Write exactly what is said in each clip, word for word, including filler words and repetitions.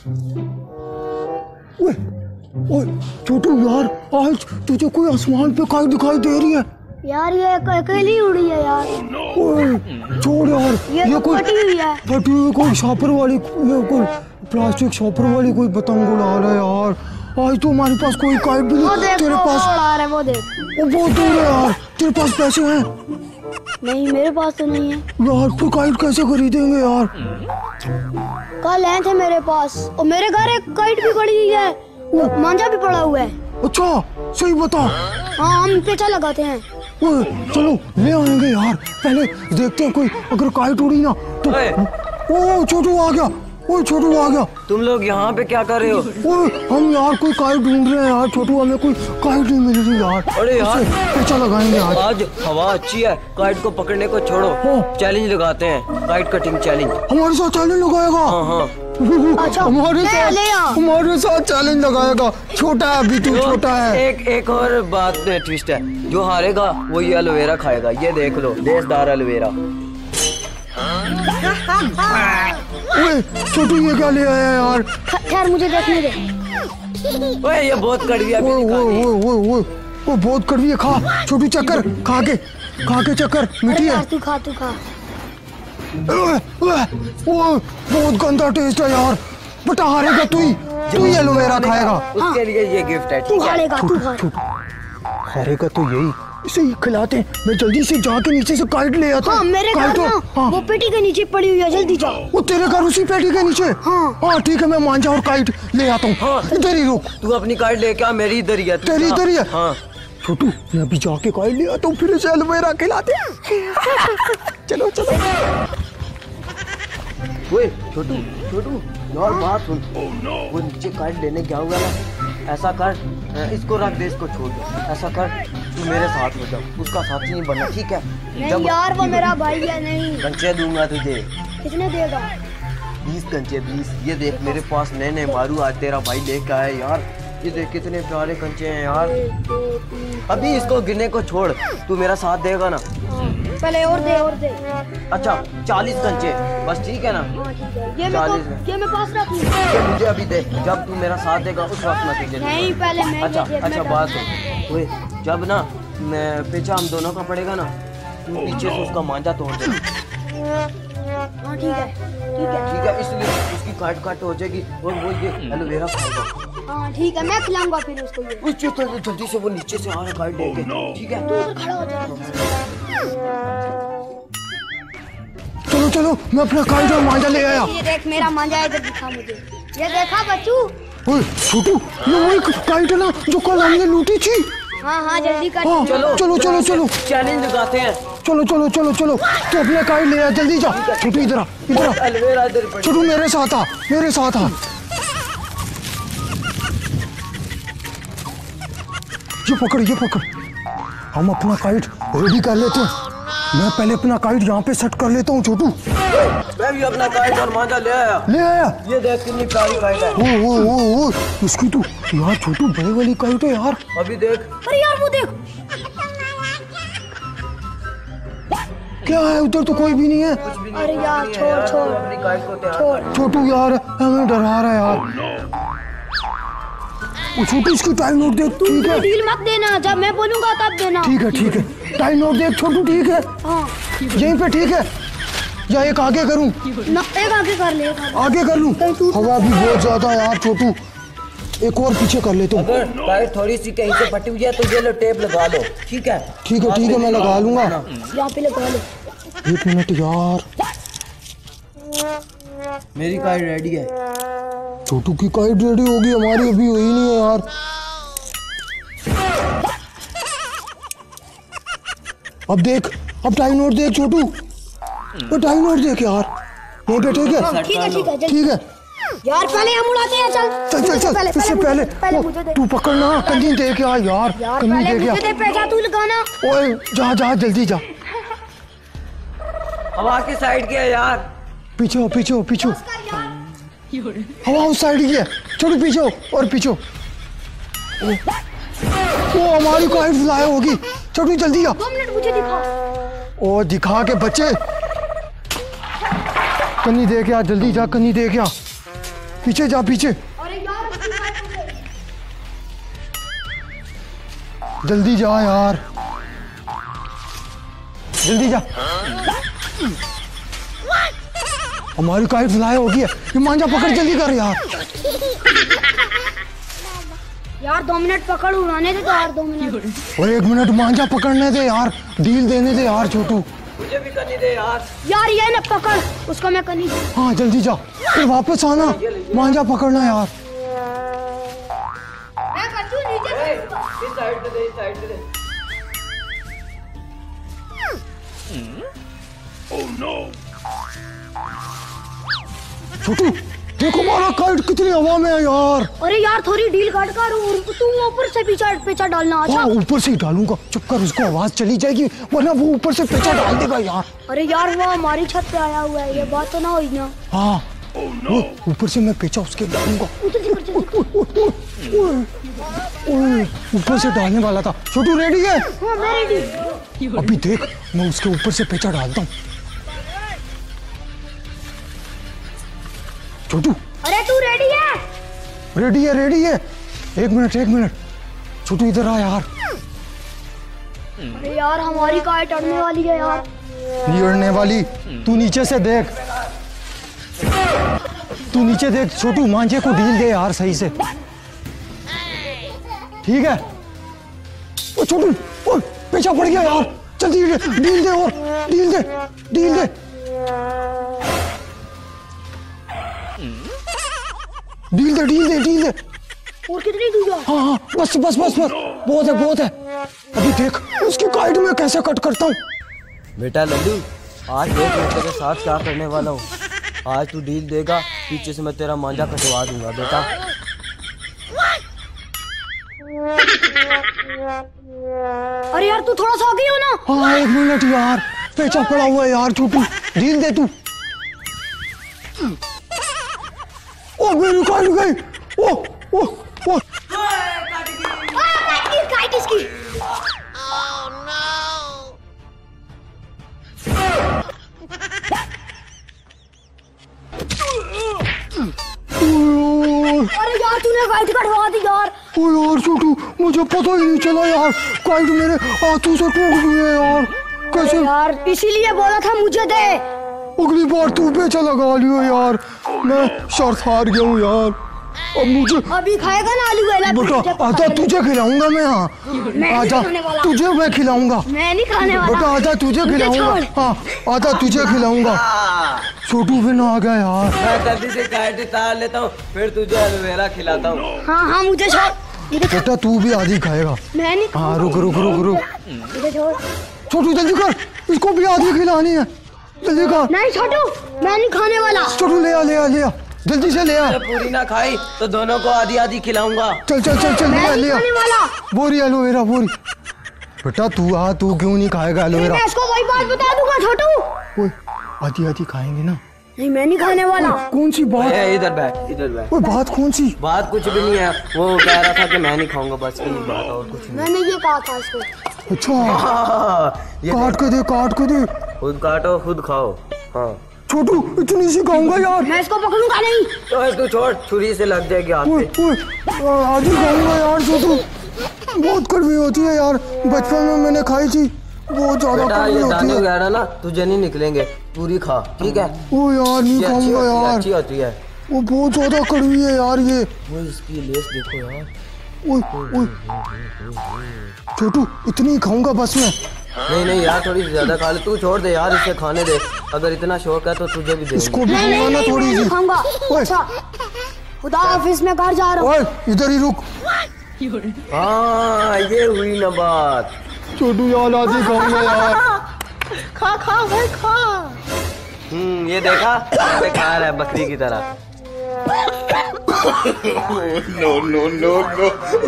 ओए ओए छोटू यार, आज तुझे कोई आसमान पे काई दिखाई दे रही है यार? ये अकेली उड़ी है यार। ओए छोड़ यार, ये, ये कोई फटी हुई है। फटी हुई कोई शॉपर वाली, ये कोई प्लास्टिक शॉपर वाली कोई पतंग उड़ा रहा है यार। आज तो हमारे पास कोई काइट भी नहीं। तेरे पास उड़ा रहा है, वो देख, वो बहुत दूर है यार। तेरे पास पैसे हैं? नहीं मेरे पास तो नहीं है यार। फिर काइट कैसे खरीदेंगे यार? कल आए थे मेरे पास, और मेरे घर एक काइट भी पड़ी हुई है, मांझा भी पड़ा हुआ है। अच्छा सही बता। हाँ हम पेचा लगाते हैं। ओए चलो ले आएंगे यार, पहले देखते हैं कोई अगर काइट उड़ी ना तो। ओ छोटू आ गया, ओए छोटू आ गया। तुम लोग यहाँ पे क्या कर रहे हो? ओए हम यार कोई काइट ढूंढ रहे हैं यार छोटू, हमें कोई काइट नहीं मिल रही यार। अरे यार पेचा लगाएंगे आज। आज हवा अच्छी है, काइट को पकड़ने को छोड़ो, चैलेंज लगाते हैं, काइट कटिंग चैलेंज। हमारे साथ चैलेंज लगाएगा? हाँ हाँ अच्छा हमारे साथ हमारे साथ चैलेंज लगाएगा। छोटा है अभी, तू छोटा है। एक एक और बात ट्विस्ट है, जो हारेगा वो ये एलोवेरा खाएगा। ये देख लो, देशदार एलोवेरा। ओए छोटू ये क्या ले आया यार? खैर मुझे देखने दे। ओए ये बहुत कड़वी है। ओए ओए ओए ओए वो बहुत कड़वी है। खा छोटू, चक्कर खा के खा के चक्कर मीठी है। तू खा तू खा। ओए ओए बहुत गंदा टेस्ट है यार। बेटा हारेगा तू ही, तू ही एलोवेरा खाएगा। उसके लिए ये गिफ्ट है। तू हारेगा, तू हार। हारेगा तो यही, इसे ही खिलाते हैं। मैं जल्दी से जाके नीचे से काइट ले आता हूँ। हाँ, मेरे घर ना हाँ। वो पेटी के नीचे पड़ी हुई है, जल्दी जाओ। वो तेरे घर उसी पेटी के नीचे? हाँ हाँ ठीक है, मैं मांझा और काइट ले आता हूँ। हाँ। इधर ही रुक। तू अपनी काइट लेके आ, मेरी इधर ही है। तेरी इधर ही है? हाँ छोटू मैं अभी जाके काइट ले आता हूँ, फिर इसे एलोवेरा खिलाते हैं। चलो चलो। ओए छोटू छोटू यार बात सुन। वो नीचे काइट लेने गया हुआ ना, ऐसा कर, इसको रख दे, इसको छोड़ दे। ऐसा कर तू मेरे साथ हो जा, उसका साथी नहीं बनना, ठीक है? नहीं यार वो मेरा भाई है। नहीं कंचे दूंगा तुझे। कितने देगा? बीस कंचे, बीस। ये देख मेरे पास नए नए मारू आज तेरा भाई लेके आया यार। ये देख कितने प्यारे कंचे हैं यार। अभी इसको गिरने को छोड़, तू मेरा साथ देगा ना? पहले और दे और दे। अच्छा चालीस कंचे बस, ठीक है ना? ये मैं को, ये मैं पास रख लूं। ये मुझे अभी दे, जब तू मेरा साथ देगा उस वक्त मैं तुझे। नहीं पहले मैं। अच्छा अच्छा बात सुन। ओए जब ना मैं पीछा हम दोनों का पड़ेगा ना, तू पीछे से उसका मांझा तोड़ दे। हाँ ठीक है ठीक है ठीक है, इसलिए उसकी काट काट हो जाएगी और वो ये एलोवेरा खाएगा। हाँ ठीक है, मैं खिलाऊंगा फिर उसको ये। उस तो जल्दी से वो नीचे से आ रहा काट लेके, ठीक है? तू उधर खड़ा हो जा। चलो चलो मैं अपना काइट और मांझा ले आया। ये देख मेरा मांझा है, इधर दिखा मुझे। ये देखा बच्चू? ओए छोटू ये वही काइट है ना जो कल हमने लूटी थी? हाँ हाँ जल्दी कर। हाँ, चलो चलो चलो चलो चैलेंज लगाते हैं। चलो चलो चलो चलो तो अपने काइट ले आ, जल्दी जा। छोटू इधर आ, इधर आ। एलोवेरा इधर पड़। छोटू मेरे साथ आ, मेरे साथ आ। ये पकड़ ये पकड़। हम अपना काइट रेडी कर लेते हैं। मैं पहले अपना काइट यहाँ पे सेट कर लेता हूँ छोटू। मैं भी अपना काइट और मांझा ले आया। ले आया? ये देख कितनी प्यारी काइट है। ओ ओ ओ ओ इसकी तो यार छोटू बड़ी वाली काइट है यार। अभी देख। अरे यार वो देख। क्या है उधर? तो कोई भी नहीं है। अरे यार छोड़ छोड़ अपनी काइट को छोड़। छोटू यार हमें डरा रहा है यार। वो छोटू इसकी टाइम नोट देख। ठीक है डील मत देना, जब मैं बोलूंगा तब देना। ठीक है ठीक है, टाइम नोट देख छोटू। ठीक है हाँ यहीं पे, ठीक है? या एक आगे करूं? ना एक आगे कर ले। आगे कर लूं? हवा भी बहुत ज्यादा है यार छोटू, एक और पीछे कर लेता हूँ। अगर काइट थोड़ी सी कहीं से फटी हुई है तो ये लो टेप लगा लो, ठीक है? ठीक है ठीक है मैं लगा लूंगा। यहाँ पे लगा लो। एक मिनट यार, मेरी काइट रेडी है। छोटू की काइट रेडी होगी, हमारी अभी हुई नहीं है यार। अब देख, अब टाइम नोट देख छोटू, तो टाइम नोट देख यार। यहीं पे ठीक है? ठीक है ठीक है ठीक है यार, पहले हम उड़ाते हैं। चल चल चल चल, इससे पहले तू पकड़ना, कंनी देख यार। यार कंनी देख यार। पैसा तू लगाना। ओए जा जा जल्दी जा। हवा की साइड की है यार। पीछे हो पीछे हो पीछे। हवा उस साइड की है, छोटू पीछे हो और पीछे। वो हमारी काइट फ्लाई होगी, छोटू जल्दी आ। दो मिनट मुझे दिखा। ओ दिखा के बच्चे, कन्नी दे के आ, जल्दी जा कन्नी दे के आ। पीछे जा पीछे। अरे यार उसकी बात हो गई। जल्दी जा यार, जल्दी जा। हमारी काइट फ्लाई हो गई है। ये मांझा पकड़, जल्दी कर यार। यार दो मिनट पकड़, उड़ाने दे तो यार दो मिनट। और एक मिनट मांझा पकड़ने दे यार, डील देने दे यार छोटू। मुझे भी करनी दे यार। यार ये ना पकड़, उसको मैं करनी दे। हाँ जल्दी जा, फिर वापस आना, मांझा पकड़ना यार। मैं करती हूँ नीचे। ए, इस साइड पे दे, इस साइड पे दे। छोटू देखो हमारा काइट कितनी हवा में है यार। अरे यार थोड़ी डील काट कर, और तू ऊपर से पीछा पेचा डालना। अच्छा हाँ ऊपर से ही डालूंगा, चुप कर, उसको आवाज चली जाएगी वरना वो ऊपर से पेचा डाल देगा यार। अरे यार वो हमारी छत पे आया हुआ है, ये बात तो ना हुई ना। हाँ वो ऊपर से मैं पेचा उसके डालूंगा। ओए, ऊपर से डालने वाला था। छोटू रेडी है? हाँ मैं रेडी। अभी देख मैं उसके ऊपर से पेचा डालता हूँ। छोटू अरे तू रेडी है? रेडी है, रेडी है। एक मिनट एक मिनट, छोटू इधर आ यार। अरे यार हमारी काइट अड़ने वाली है यार। नहीं अड़ने वाली, तू नीचे से देख, तू नीचे देख। छोटू मांझे को ढील दे यार सही से, ठीक है? ओ छोटू, ओ पेचा पड़ गया यार, जल्दी ढील दे और ढील दे, ढील दे, ढील दे, ढील दे, ढील दे। और कितनी दूर है? हाँ हाँ बस बस बस बस, बहुत है बहुत है। अभी देख उसकी काइट में कैसे कट करता हूँ। बेटा लल्लू, आज देख मैं तेरे साथ क्या करने वाला हूँ। आज तू डील देगा, पीछे से मैं तेरा मांझा कटवा दूंगा बेटा। अरे यार तू थोड़ा सा आगे हो ना। हाँ एक मिनट यार, पेचा पड़ा हुआ है यार। छोटू ढील दे तू। ओ मेरी काइट गई। ओ ओ ओ काइट इसकी। अरे यार तूने काइट कटवा दी यार। ओ यार छोटू मुझे पता ही नहीं चला यार, काइट मेरे हाथों से टूट गई है यार। कैसे यार इसीलिए बोला था मुझे दे। अगली बार तू पेचा लगा लियो यार, मैं शर्त हार गया हूँ यार। अब मुझे अभी खाएगा ना आलू वाला? बेटा आजा तुझे खिलाऊंगा मैं। हाँ आजा तुझे मैं खिलाऊंगा। मैं नहीं खाने वाला। बेटा आजा तुझे खिलाऊंगा। हाँ आजा तुझे खिलाऊंगा। छोटू भी ना आ गया यार। मैं जल्दी से काइट उतार लेता हूँ, फिर तुझे एलोवेरा खिलाता हूँ। हाँ हाँ मुझे छोड़। बेटा तू भी आधी खाएगा। मैं नहीं। हाँ रुक रुक रुक रुक। मुझे छोड़। छोटू जल्दी कर, इसको भी आधी खिलानी है, जल्दी कर। नहीं छोटू मैं नहीं खाने वाला। छोटू ले आ ले आ ले आ, जल्दी से ले आ। जब पूरी ना खाई तो दोनों को आधी आधी खिलाऊंगा। चल चल चल चल ले आ मैं ले नहीं आ। खाने वाला। बोरी एलोवेरा बोरी। बेटा तू आ, तू क्यों नहीं खाएगा एलोवेरा? मैं इसको वही बात बता दूंगा छोटू। ओए आधी आधी खाएंगे ना। नहीं मैं नहीं खाने वाला। कौन सी बात? ए, इधर बैठ, इधर बैठ। ओए बात कौन सी? बात कुछ भी नहीं है, वो कह रहा था कि मैं नहीं खाऊंगा, बस यही बात और कुछ नहीं। मैंने ये कहा था इसको। अच्छा हाँ, ये काट के दे, काट के दे। खुद काटो खुद खाओ। हाँ छोटू इतनी सी खाऊंगा यार। मैं इसको पकड़ूंगा नहीं। तो तू छोड़, छुरी से लग जाएगी हाथ ओए पे। ओए आधी खाऊंगा यार। छोटू बहुत कड़वी होती है यार, बचपन में मैंने खाई थी, बहुत ज्यादा बेटा कड़वी ये होती दाने है। वगैरह ना तुझे नहीं निकलेंगे, पूरी खा ठीक है? ओ यार नहीं ये अच्छी खाऊंगा होती है, यार, अच्छी होती है। वो बहुत ज्यादा कड़वी है यार ये। वो इसकी लेस देखो यार। ओए ओए छोटू इतनी खाऊंगा बस मैं। नहीं नहीं यार, थोड़ी ज्यादा खा ले। तू छोड़ दे यार, इसे खाने दे। अगर इतना शौक है तो तुझे भी दे। इसको भी नहीं खाऊंगा नहीं ना नहीं थोड़ी मैं सी। नहीं खाऊंगा। ओए। अच्छा खुदा हाफिज मैं घर जा रहा हूँ। ओए इधर ही रुक। हाँ ये हुई ना बात। छोटू यार आधी खाऊंगा यार। खा खा भाई खा। हम्म ये देखा, ऐसे खा रहा है बकरी की तरह। no, no, no, no.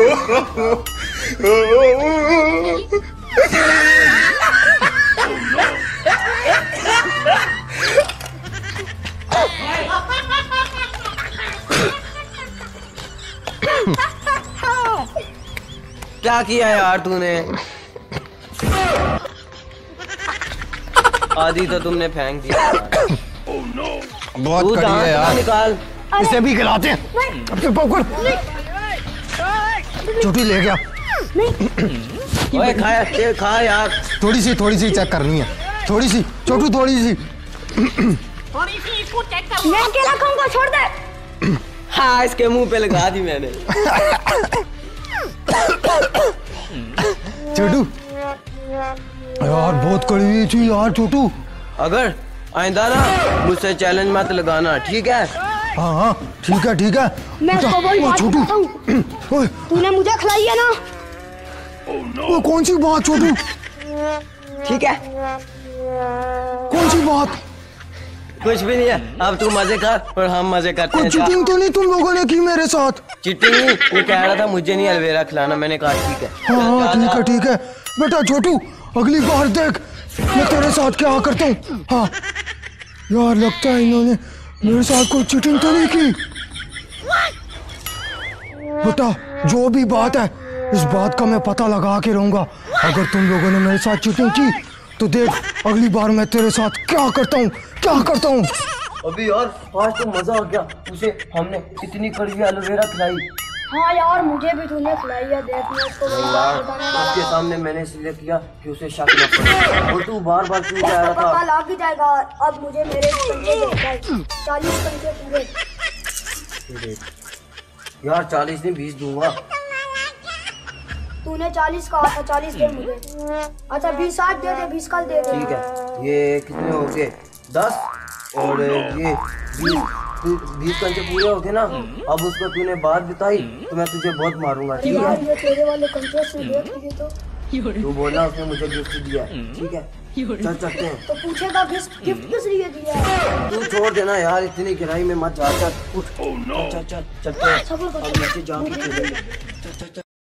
क्या किया यार तूने? आधी तो तुमने फेंक दिया। बहुत तू कड़ी दांत है ना यार। निकाल, इसे भी खिलाते हैं। अब चल पकड़, छोटू ले गया। ओए खाया ये खा यार। थोड़ी सी थोड़ी सी चेक करनी है, थोड़ी सी छोटू, थोड़ी सी। थोड़ी सी इसको चेक कर। मैं अकेला खाऊंगा, छोड़ दे। हाँ इसके मुंह पे लगा दी मैंने। छोटू यार बहुत कड़वी थी यार छोटू। अगर आइंदा ना मुझसे चैलेंज मत लगाना, ठीक है? हाँ हाँ ठीक है ठीक है। मैं इसको वही बात छोटू, बताता हूँ, ओए तूने मुझे खिलाई है ना। ओए कौन सी बात छोटू, ठीक है कौन सी बात? कुछ भी नहीं है, अब तू मजे कर और हम मजे करते कोई हैं। जा। चीटिंग तो नहीं तुम लोगों ने की मेरे साथ? चीटिंग नहीं, ये कह रहा था मुझे नहीं अलवेरा खिलाना, मैंने कहा ठीक है। हाँ हाँ ठीक है ठीक है बेटा। छोटू अगली बार देख मैं तेरे साथ क्या करता हूँ। हाँ यार लगता है इन्होंने मेरे साथ कोई चीटिंग तो नहीं की। बेटा जो भी बात है इस बात का मैं पता लगा के रहूंगा। अगर तुम लोगों ने मेरे साथ चीटिंग की तो देख अगली बार मैं तेरे साथ क्या करता हूँ, क्या करता हूँ। अभी यार आज तो मजा आ गया, उसे हमने इतनी कड़वी एलोवेरा खिलाई। हाँ यार मुझे भी तूने खिलाई है, देख मैं उसको वही बात बताने वाला उसके था। सामने मैंने इसलिए किया कि उसे शक न पड़े, और तू बार बार क्यों कह रहा पता था? लग ही जाएगा। अब मुझे मेरे पंजे देखना है, चालीस पंजे पूरे। यार चालीस नहीं बीस दूंगा। तूने चालीस कहा था, चालीस दे मुझे। अच्छा बीस आज दे दे, बीस कल दे दे। ठीक है ये कितने हो गए? दस और ये बीस, बीस कंचे पूरे हो गए ना। अब उसको तूने बात बताई तो मैं तुझे बहुत मारूंगा, ठीक यार है? ये तेरे वाले कंचे से देख लिए तो तू बोला उसने मुझे गिफ्ट दिया, ठीक है? चल चलते हैं। तो पूछेगा गिफ्ट गिफ्ट किस लिए दिया है? तू छोड़ देना यार, इतनी गहराई में मत जा। चल उठ, चल चल चल चलते हैं। सब लोग अब नीचे जाके खेलेंगे। चल चल चल।